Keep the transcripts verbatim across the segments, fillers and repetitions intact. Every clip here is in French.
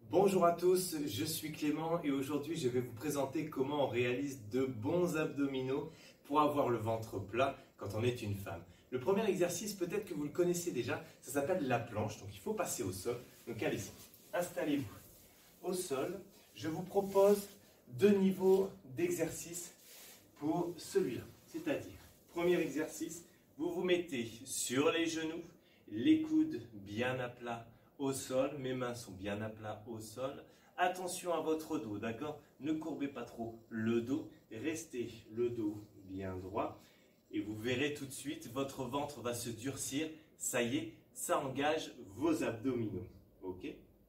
Bonjour à tous, je suis Clément et aujourd'hui je vais vous présenter comment on réalise de bons abdominaux pour avoir le ventre plat quand on est une femme. Le premier exercice, peut-être que vous le connaissez déjà, ça s'appelle la planche, donc il faut passer au sol. Donc allez-y, installez-vous au sol. Je vous propose deux niveaux d'exercice pour celui-là, c'est-à-dire, premier exercice, vous vous mettez sur les genoux, les coudes bien à plat au sol, mes mains sont bien à plat au sol. Attention à votre dos, d'accord? Ne courbez pas trop le dos, restez le dos bien droit et vous verrez tout de suite, votre ventre va se durcir. Ça y est, ça engage vos abdominaux, ok?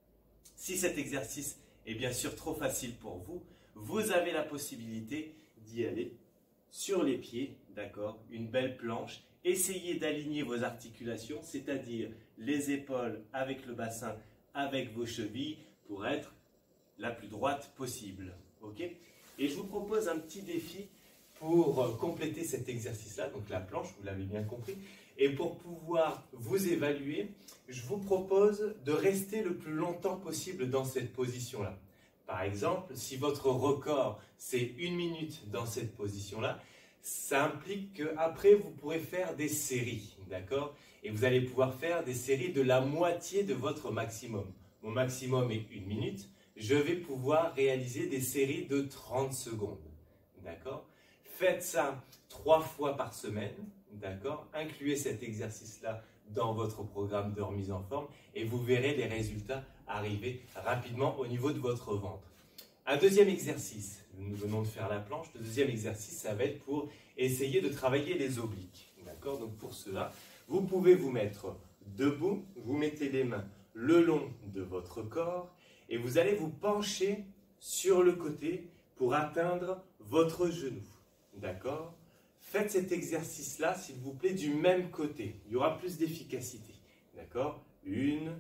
Si cet exercice est bien sûr trop facile pour vous, vous avez la possibilité d'y aller sur les pieds, d'accord? Une belle planche. Essayez d'aligner vos articulations, c'est-à-dire les épaules avec le bassin, avec vos chevilles, pour être la plus droite possible. Ok? Et je vous propose un petit défi pour compléter cet exercice-là, donc la planche, vous l'avez bien compris. Et pour pouvoir vous évaluer, je vous propose de rester le plus longtemps possible dans cette position-là. Par exemple, si votre record, c'est une minute dans cette position-là, ça implique qu'après, vous pourrez faire des séries, d'accord? Et vous allez pouvoir faire des séries de la moitié de votre maximum. Mon maximum est une minute. Je vais pouvoir réaliser des séries de trente secondes, d'accord? Faites ça trois fois par semaine, d'accord? Incluez cet exercice-là dans votre programme de remise en forme et vous verrez les résultats arriver rapidement au niveau de votre ventre. Un deuxième exercice, nous venons de faire la planche, le deuxième exercice, ça va être pour essayer de travailler les obliques. D'accord? Donc pour cela, vous pouvez vous mettre debout, vous mettez les mains le long de votre corps et vous allez vous pencher sur le côté pour atteindre votre genou. D'accord? Faites cet exercice-là, s'il vous plaît, du même côté. Il y aura plus d'efficacité. D'accord? Une,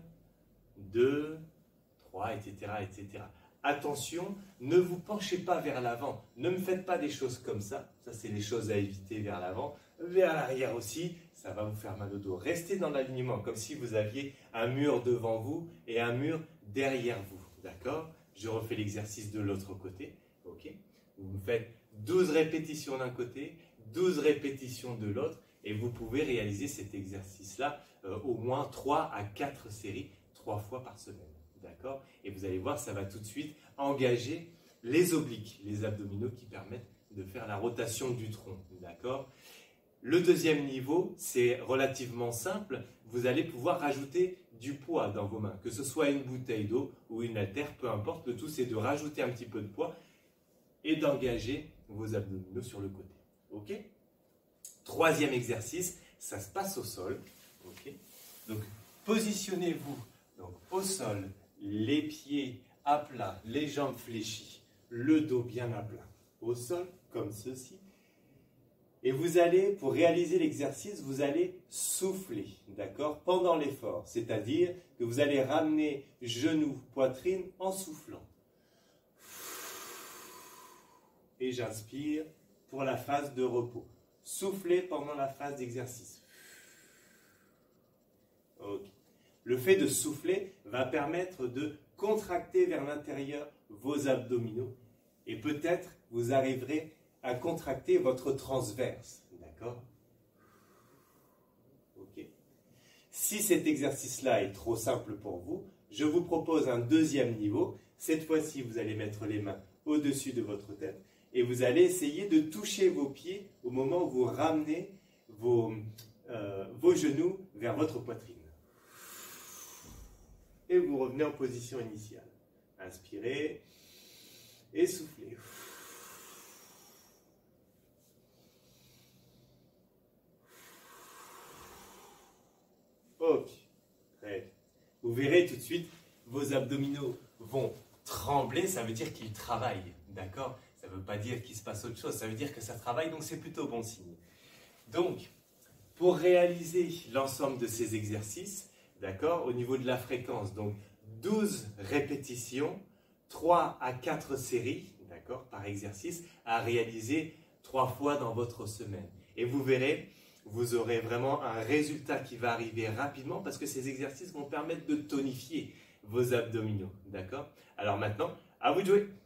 deux, trois, et cetera, et cetera. Attention, ne vous penchez pas vers l'avant, ne me faites pas des choses comme ça, ça c'est les choses à éviter vers l'avant, vers l'arrière aussi, ça va vous faire mal au dos. Restez dans l'alignement, comme si vous aviez un mur devant vous et un mur derrière vous, d'accord? Je refais l'exercice de l'autre côté, ok? Vous faites douze répétitions d'un côté, douze répétitions de l'autre, et vous pouvez réaliser cet exercice-là euh, au moins trois à quatre séries, trois fois par semaine. D'accord? Et vous allez voir, ça va tout de suite engager les obliques, les abdominaux qui permettent de faire la rotation du tronc. D'accord? Le deuxième niveau, c'est relativement simple. Vous allez pouvoir rajouter du poids dans vos mains, que ce soit une bouteille d'eau ou une haltère, peu importe. Le tout, c'est de rajouter un petit peu de poids et d'engager vos abdominaux sur le côté. Ok? Troisième exercice, ça se passe au sol. Ok? Donc, positionnez-vous donc, au sol, les pieds à plat, les jambes fléchies, le dos bien à plat, au sol, comme ceci. Et vous allez, pour réaliser l'exercice, vous allez souffler, d'accord, pendant l'effort. C'est-à-dire que vous allez ramener genoux, poitrine en soufflant. Et j'inspire pour la phase de repos. Soufflez pendant la phase d'exercice. Ok. Le fait de souffler va permettre de contracter vers l'intérieur vos abdominaux et peut-être vous arriverez à contracter votre transverse. D'accord? Ok. Si cet exercice-là est trop simple pour vous, je vous propose un deuxième niveau. Cette fois-ci, vous allez mettre les mains au-dessus de votre tête et vous allez essayer de toucher vos pieds au moment où vous ramenez vos, euh, vos genoux vers votre poitrine. Et vous revenez en position initiale. Inspirez et soufflez. Ok, très bien. Vous verrez tout de suite, vos abdominaux vont trembler, ça veut dire qu'ils travaillent, d'accord? Ça ne veut pas dire qu'il se passe autre chose, ça veut dire que ça travaille, donc c'est plutôt bon signe. Donc, pour réaliser l'ensemble de ces exercices, d'accord, au niveau de la fréquence, donc douze répétitions, trois à quatre séries, d'accord, par exercice, à réaliser trois fois dans votre semaine. Et vous verrez, vous aurez vraiment un résultat qui va arriver rapidement parce que ces exercices vont permettre de tonifier vos abdominaux, d'accord? Alors maintenant, à vous de jouer!